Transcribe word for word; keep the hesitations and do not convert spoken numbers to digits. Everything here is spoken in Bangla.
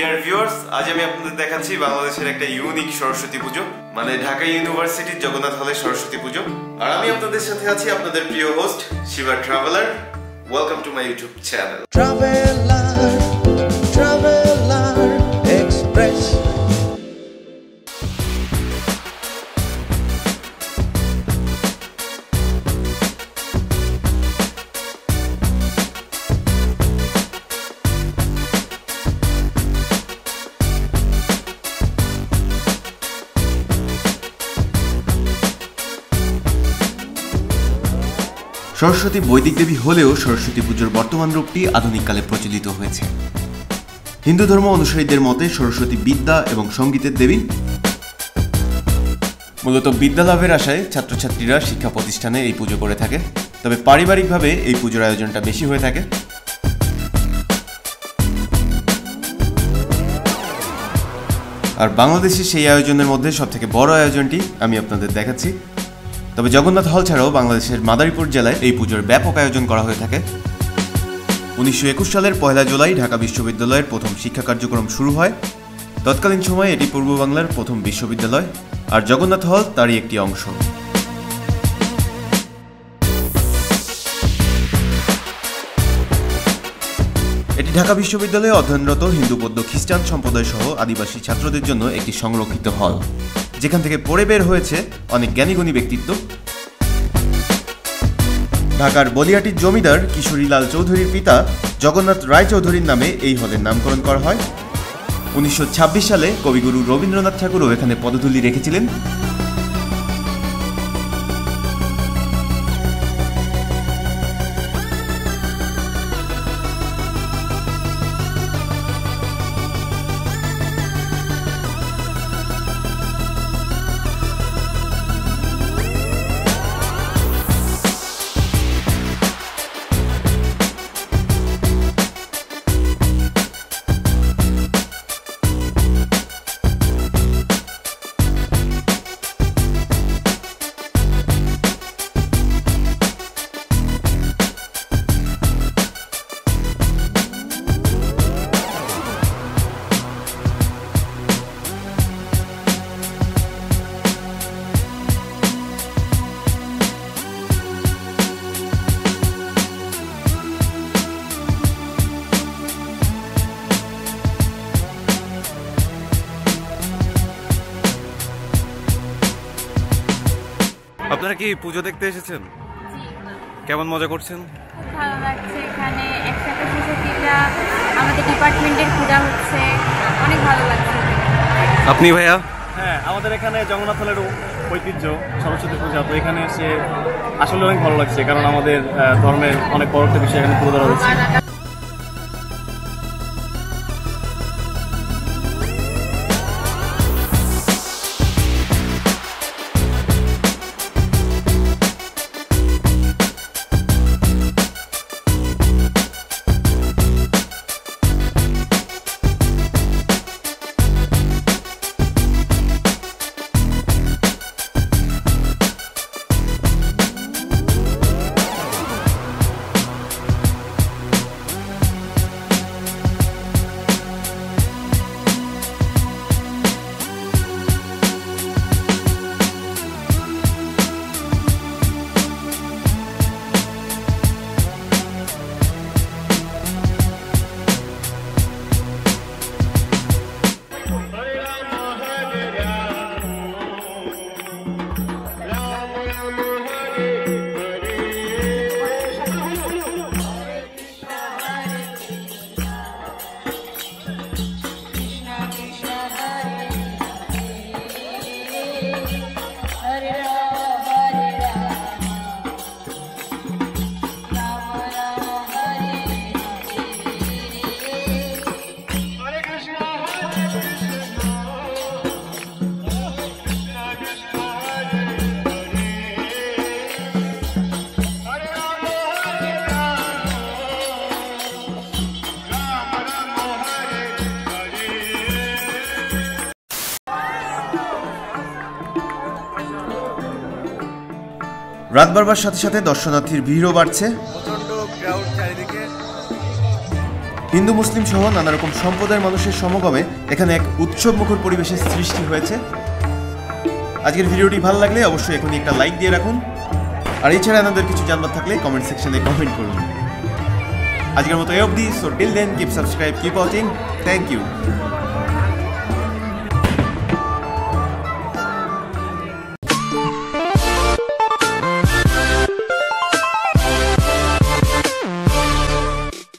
ডিয়ার ভিউয়ার্স, আজ আমি আপনাদের দেখাচ্ছি বাংলাদেশের একটা ইউনিক সরস্বতী পুজো, মানে ঢাকা ইউনিভার্সিটির জগন্নাথ হলে সরস্বতী পুজো। আর আমি আপনাদের সাথে আছি আপনাদের প্রিয় host Shiva traveller. Welcome to my YouTube channel traveller traveller express. Saraswati বৈদিক দেবী হলেও সরস্বতী পুজোর বর্তমান রূপটি আধুনিক কালে প্রচলিত হয়েছে। হিন্দু ধর্ম অনুসারীদের মতে সরস্বতী বিদ্যা এবং সঙ্গীতের দেবী। মূলত বিদ্যা লাভের আশায় ছাত্রছাত্রীরা শিক্ষা প্রতিষ্ঠানে এই পুজো করে থাকে, তবে পারিবারিকভাবে এই পুজোর আয়োজনটা বেশি হয়ে থাকে। আর বাংলাদেশের সেই আয়োজনের মধ্যে সবথেকে বড় আয়োজনটি আমি আপনাদের দেখাচ্ছি। তবে জগন্নাথ হল ছাড়াও বাংলাদেশের মাদারীপুর জেলায় এই পুজোর ব্যাপক আয়োজন করা হয়ে থাকে। উনিশশো একুশ সালের পয়লা জুলাই ঢাকা বিশ্ববিদ্যালয়ের প্রথম শিক্ষা কার্যক্রম শুরু হয়। তৎকালীন সময়ে এটি পূর্ব বাংলার প্রথম বিশ্ববিদ্যালয়, আর জগন্নাথ হল তারই একটি অংশ। এটি ঢাকা বিশ্ববিদ্যালয়ে অধ্যয়নরত হিন্দু বৌদ্ধ খ্রিস্টান সম্প্রদায় সহ আদিবাসী ছাত্রদের জন্য একটি সংরক্ষিত হল, যেখান থেকে পড়ে বের হয়েছে অনেক জ্ঞানীগুণী ব্যক্তিত্ব। ঢাকার বলিয়াটির জমিদার কিশোরীলাল চৌধুরীর পিতা জগন্নাথ রায় চৌধুরীর নামে এই হলের নামকরণ করা হয়। উনিশশো ছাব্বিশ সালে কবিগুরু রবীন্দ্রনাথ ঠাকুরও এখানে পদধূলি রেখেছিলেন। আপনারা কি পুজো দেখতে এসেছেন? কেমন মজা করছেন? ভালো লাগছে, এখানে একসাথে শিক্ষার্থীরা আমাদের ডিপার্টমেন্টের পূজা হচ্ছে, অনেক ভালো লাগছে। আপনি ভাইয়া? হ্যাঁ, আমাদের এখানে জগন্নাথ হলের ঐতিহ্য সরস্বতী পূজা, তো এখানে এসে আসলে অনেক ভালো লাগছে, কারণ আমাদের ধর্মের অনেক বড় একটা বিষয় এখানে তুলে ধরা হচ্ছে। রাত বাড়বার সাথে সাথে দর্শনার্থীর ভিড়ও বাড়ছে। প্রচন্ড ক্রাউড চারিদিকে। হিন্দু মুসলিম সহ নানা রকম সম্প্রদায়ের মানুষের সমাগমে এখানে এক উৎসবমুখর পরিবেশের সৃষ্টি হয়েছে। আজকের ভিডিওটি ভালো লাগলে অবশ্যই এখনই একটা লাইক দিয়ে রাখুন, আর এছাড়া আপনাদের কিছু জানবার থাকলে কমেন্ট সেকশনে কমেন্ট করুন। আজকের মতো এই অবধি। So till then keep subscribe, keep watching, thank you.